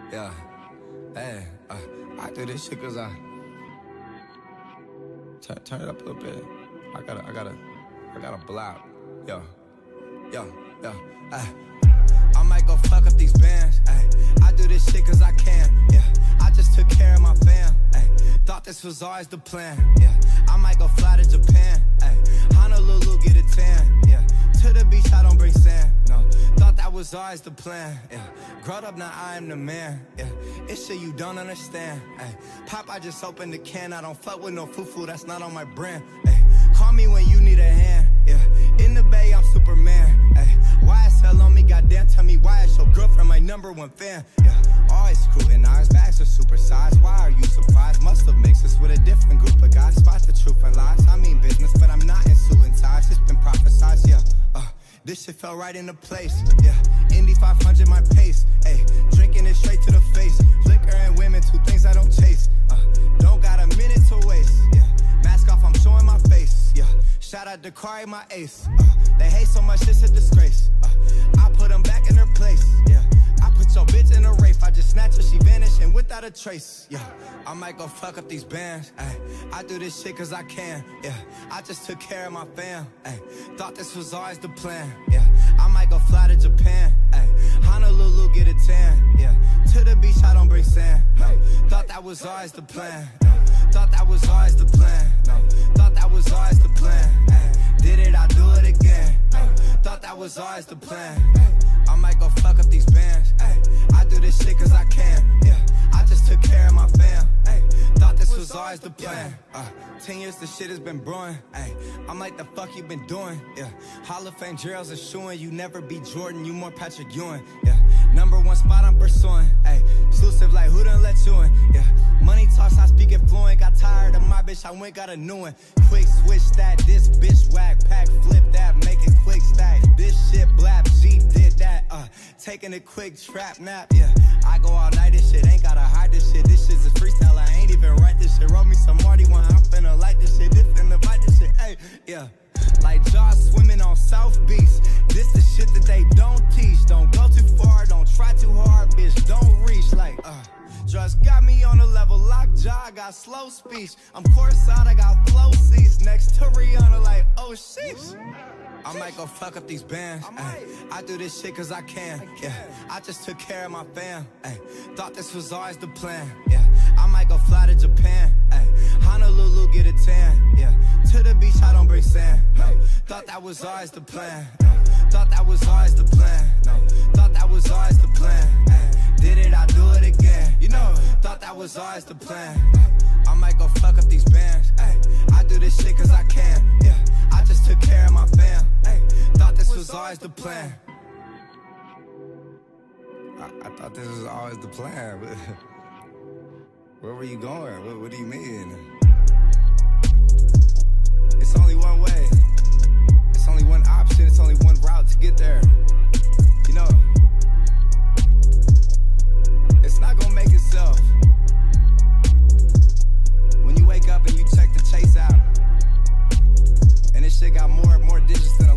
Yeah, hey, I do this shit cause I turn it up a little bit. I gotta block. Yo, I might go fuck up these bands. I do this shit cause I can. Yeah, I just took care of my fam. Thought this was always the plan. Yeah, I might go fly to Japan. Honolulu, get a tan. Yeah, to the beach, I don't bring sand. No, thought that was always the plan. Yeah, growed up, now I am the man. Yeah, it's shit you don't understand. Pop, I just opened the can. I don't fuck with no foo-foo, that's not on my brand. Call me when you need a hand. Yeah, in the Bay, I'm Superman. YSL on me, goddamn, tell me why is your girlfriend my #1 fan? Yeah, always scrutinized, bags are supersized. Why are you surprised? Must have mixed us with a different group of guys. Spot the truth and lies. I mean business, but I'm not in suit and ties. It's been prophesized, yeah. This shit fell right into place. Yeah, Indy 500, my pace. Ayy, drinking it straight to the face. Liquor and women, two things I don't chase. Don't got a minute to waste. Yeah, mask off, I'm showing my face. Yeah, shout out to Kari, my ace. They hate so much, it's a disgrace. I put them back in their place. Yeah, I put your bitch in a rape. I just snatch her, she vanishing without a trace. Yeah, I might go fuck up these bands. I do this shit cause I can. Yeah, I just took care of my fam. Thought this was always the plan. Yeah, I might go fly to Japan. Honolulu, get a tan. Yeah, to the beach, I don't bring sand. No, thought that was always the plan. No, thought that was always the plan. No, thought that was always the plan. Did it, I do it again. Thought that was always the plan. I might go fuck up these bands. I do this shit cause I can. Yeah, I just took care of my fam. Thought this was always the plan. 10 years the shit has been brewing. I'm like, the fuck you been doing? Yeah, Hall of Fame drills are showing you never be Jordan, you more Patrick Ewing. Yeah, #1 spot I'm pursuing. Exclusive like who done let you in? Yeah, money talks, I speak it fluent. Got tired of my bitch, I went got a new one. Quick switch that, this bitch whack. Pack flip that, make it quick stack. This shit blap, she did that. Taking a quick trap nap. Yeah, I go all night, this shit ain't gotta hide this shit. This shit's a freestyle, I ain't even write this shit. Wrote me some Marty one, I'm finna like this shit. This finna bite this shit, ayy, yeah. Like Jaws swimming on South Beach. This the shit that they don't teach. Don't go too far, don't try too hard, bitch, don't reach. Like, just got me on a level, lockjaw, I got slow speech. I'm courtside, I got flow seats next to Rihanna, like, oh sheesh. I might go fuck up these bands. I do this shit cause I can. Yeah, I just took care of my fam. Thought this was always the plan. Yeah, I might go fly to Japan. Honolulu, get a tan. Yeah, to the beach, I don't bring sand. No, thought that was always the plan. Thought that was always the plan. No, thought that was always the plan. Did it, I do it again. You know, thought that was always the plan. I might go fuck up these bands. I do this shit cause I can. Yeah, I just took care of my fam. Thought this was always the plan. I thought this was always the plan, but where were you going? What do you mean? It's only one way. It's only one option. It's only one route to get there. You know, it's not gonna make itself. When you wake up and you check the Chase app, and this shit got more digits than